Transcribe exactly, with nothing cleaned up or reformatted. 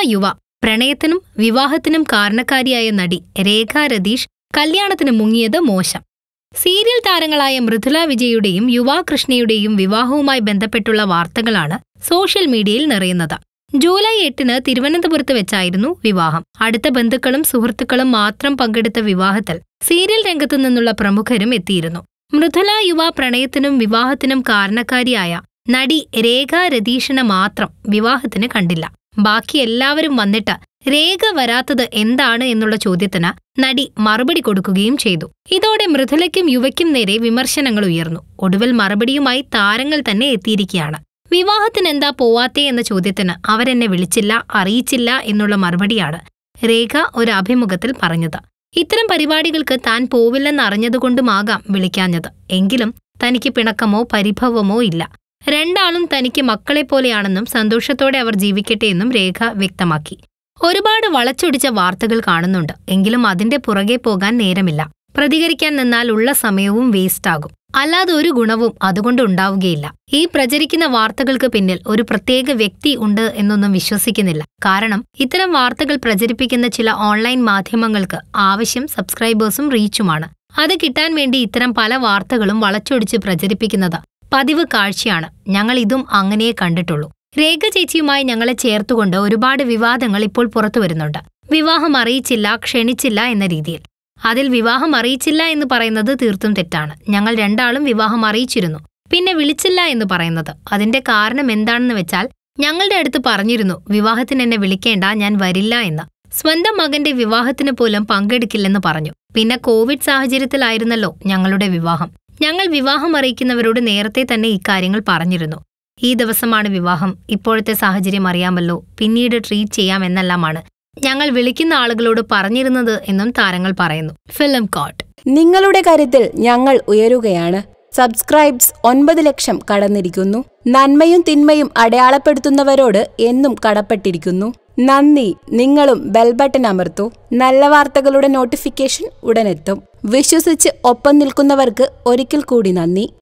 യുവ പ്രണയത്തിനും വിവാഹത്തിനും കാരണക്കാരിയായ നടി രേഖ രതീഷ് കല്യാണത്തിന് മുങ്ങിയത് മോശം. സീരിയൽ താരങ്ങളായ മൃദുല വിജയുടെയും യുവാ കൃഷ്ണയുടെയും വിവാഹവുമായി ബന്ധപ്പെട്ടുള്ള വാർത്തകളാണ് സോഷ്യൽ മീഡിയയിൽ നിറയുന്നത്. ജൂലൈ എട്ടിന് തിരുവനന്തപുരത്ത് വെച്ചായിരുന്നു വിവാഹം. അടുത്ത ബന്ധുക്കളും സുഹൃത്തുക്കളും മാത്രം പങ്കെടുത്ത വിവാഹത്തിൽ സീരിയൽ രംഗത്തു നിന്നുള്ള പ്രമുഖരും എത്തിയിരുന്നു. മൃദുല യുവ പ്രണയത്തിനും വിവാഹത്തിനും കാരണക്കാരിയായ നടി രേഖ രതീഷിനെ മാത്രം വിവാഹത്തിന് കണ്ടില്ല. ബാക്കി എല്ലാവരും വന്നിട്ട് രേഖ വരാത്തത് എന്താണ് എന്നുള്ള ചോദ്യത്തിന് നടി മറുപടി കൊടുക്കുകയും ചെയ്തു. ഇതോടെ മൃദുലയ്ക്കും യുവയ്ക്കും നേരെ വിമർശനങ്ങൾ ഉയർന്നു. ഒടുവിൽ മറുപടിയുമായി താരങ്ങൾ തന്നെ എത്തിയിരിക്കുകയാണ്. വിവാഹത്തിനെന്താ പോവാത്തേ എന്ന ചോദ്യത്തിന് അവരെന്നെ വിളിച്ചില്ല, അറിയിച്ചില്ല എന്നുള്ള മറുപടിയാണ് രേഖ ഒരു അഭിമുഖത്തിൽ പറഞ്ഞത്. ഇത്തരം പരിപാടികൾക്ക് താൻ പോവില്ലെന്നറിഞ്ഞതുകൊണ്ടുമാകാം വിളിക്കാഞ്ഞത്. എങ്കിലും തനിക്ക് പിണക്കമോ പരിഭവമോ ഇല്ല. രണ്ടാളും തനിക്ക് മക്കളെപ്പോലെയാണെന്നും സന്തോഷത്തോടെ അവർ ജീവിക്കട്ടെ എന്നും രേഖ വ്യക്തമാക്കി. ഒരുപാട് വളച്ചൊടിച്ച വാർത്തകൾ കാണുന്നുണ്ട്. എങ്കിലും അതിന്റെ പുറകെ പോകാൻ നേരമില്ല. പ്രതികരിക്കാൻ നിന്നാൽ ഉള്ള സമയവും വേസ്റ്റാകും. അല്ലാതെ ഒരു ഗുണവും അതുകൊണ്ട് ഉണ്ടാവുകയില്ല. ഈ പ്രചരിക്കുന്ന വാർത്തകൾക്ക് പിന്നിൽ ഒരു പ്രത്യേക വ്യക്തി ഉണ്ട് എന്നൊന്നും വിശ്വസിക്കുന്നില്ല. കാരണം ഇത്തരം വാർത്തകൾ പ്രചരിപ്പിക്കുന്ന ചില ഓൺലൈൻ മാധ്യമങ്ങൾക്ക് ആവശ്യം സബ്സ്ക്രൈബേഴ്സും റീച്ചുമാണ്. അത് കിട്ടാൻ വേണ്ടി ഇത്തരം പല വാർത്തകളും വളച്ചൊടിച്ച് പ്രചരിപ്പിക്കുന്നത് പതിവ് കാഴ്ചയാണ്. ഞങ്ങൾ ഇതും അങ്ങനെയേ കണ്ടിട്ടുള്ളൂ. രേഖ ചേച്ചിയുമായി ഞങ്ങളെ ചേർത്തുകൊണ്ട് ഒരുപാട് വിവാദങ്ങൾ ഇപ്പോൾ പുറത്തു വരുന്നുണ്ട്. വിവാഹം അറിയിച്ചില്ല, ക്ഷണിച്ചില്ല എന്ന രീതിയിൽ. അതിൽ വിവാഹം അറിയിച്ചില്ല എന്ന് പറയുന്നത് തീർത്തും തെറ്റാണ്. ഞങ്ങൾ രണ്ടാളും വിവാഹം അറിയിച്ചിരുന്നു, പിന്നെ വിളിച്ചില്ല എന്ന് പറയുന്നത്. അതിന്റെ കാരണം എന്താണെന്ന് വെച്ചാൽ ഞങ്ങളുടെ അടുത്ത് പറഞ്ഞിരുന്നു വിവാഹത്തിന് എന്നെ വിളിക്കേണ്ട, ഞാൻ വരില്ല എന്ന്. സ്വന്തം മകന്റെ വിവാഹത്തിന് പോലും പങ്കെടുക്കില്ലെന്ന് പറഞ്ഞു. പിന്നെ കോവിഡ് സാഹചര്യത്തിലായിരുന്നല്ലോ ഞങ്ങളുടെ വിവാഹം. ഞങ്ങൾ വിവാഹം അറിയിക്കുന്നവരോട് നേരത്തെ തന്നെ ഇക്കാര്യങ്ങൾ പറഞ്ഞിരുന്നു. ഈ ദിവസമാണ് വിവാഹം, ഇപ്പോഴത്തെ സാഹചര്യം അറിയാമല്ലോ, പിന്നീട് ട്രീറ്റ് ചെയ്യാമെന്നെല്ലാമാണ് ഞങ്ങൾ വിളിക്കുന്ന ആളുകളോട് പറഞ്ഞിരുന്നത് എന്നും താരങ്ങൾ പറയുന്നു. ഫിലിം കോട്ട്. നിങ്ങളുടെ കരുത്തിൽ ഞങ്ങൾ ഉയരുകയാണ്. സബ്സ്ക്രൈബ്സ് ഒൻപത് ലക്ഷം കടന്നിരിക്കുന്നു. നന്മയും തിന്മയും അടയാളപ്പെടുത്തുന്നവരോട് എന്നും കടപ്പെട്ടിരിക്കുന്നു. നന്ദി. നിങ്ങളും ബെൽ ബട്ടൺ അമർത്തൂ. നല്ല വാർത്തകളുടെ നോട്ടിഫിക്കേഷൻ ഉടനെത്തും. വിശ്വസിച്ച് ഒപ്പം നിൽക്കുന്നവർക്ക് ഒരിക്കൽ കൂടി നന്ദി.